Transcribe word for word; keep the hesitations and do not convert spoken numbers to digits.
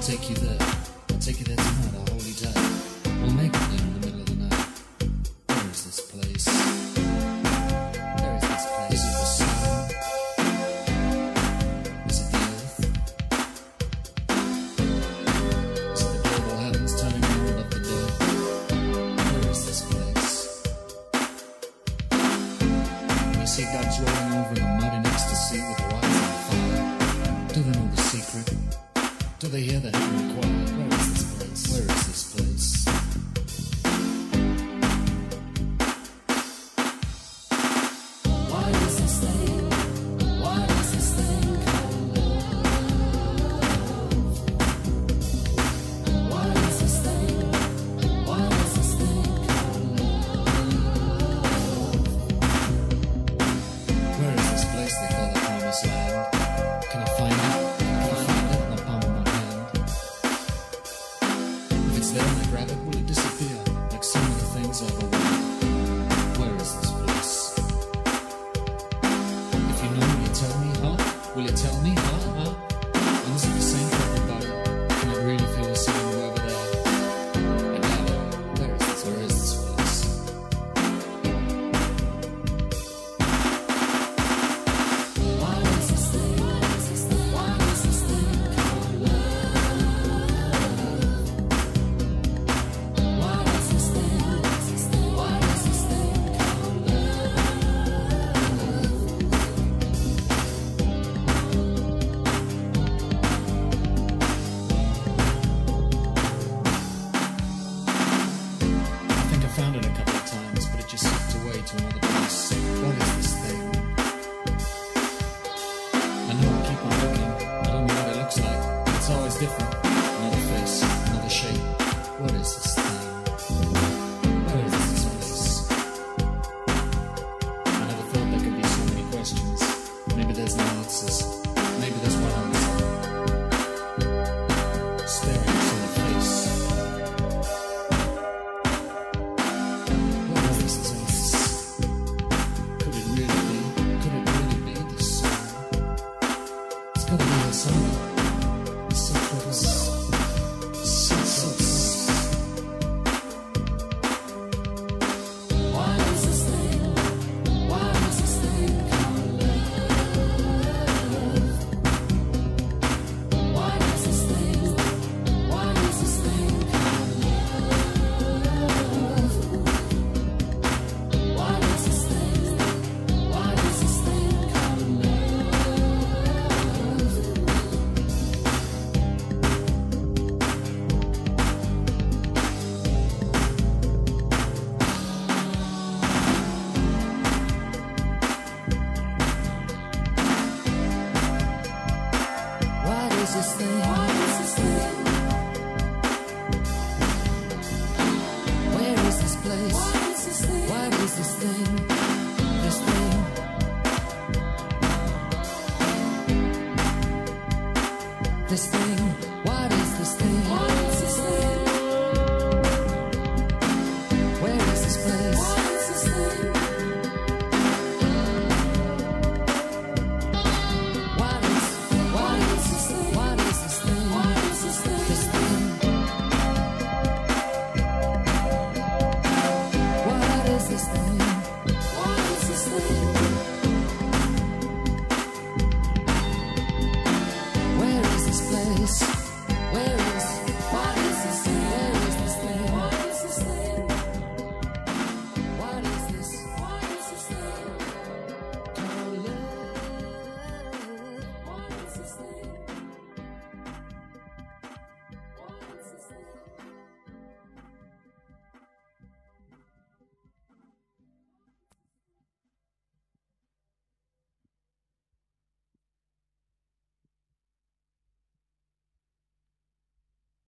take you there. I'll take you there tonight, I'll hold you tight. We'll make it there in the middle of the night. Where is this place? Where is this place? Is it the sun? Is it the earth? Is it the global heavens turning round up the dirt? Where is this place? You see gods rolling over in the mud in ecstasy with their eyes on fire. Do they know the secret? Do they hear the heavenly choir? Where is this place? Where is this place? Why is this thing? Why is this thing called love? Why is this thing? Why is this thing called love? Where is this place they call the promised land? Can I find it? Can I find it in the palm of my hand? If it's there and I grab it, will it disappear? Like so many things I've avoided. Where is this place? If you know, will you tell me, huh? Will you tell me, huh? Huh? And is it the same for everybody? Can I really feel the same way over there? And now, where is this? Where is this place? Why is this thing? Why is this thing? Why is this thing called love? Why is this thing? Why is this thing called love? I think I found it a couple of times, but it just slipped away to another place. What is this thing? I know I keep on looking. I don't know what it looks like. It's always different. Another face, another shape. What is this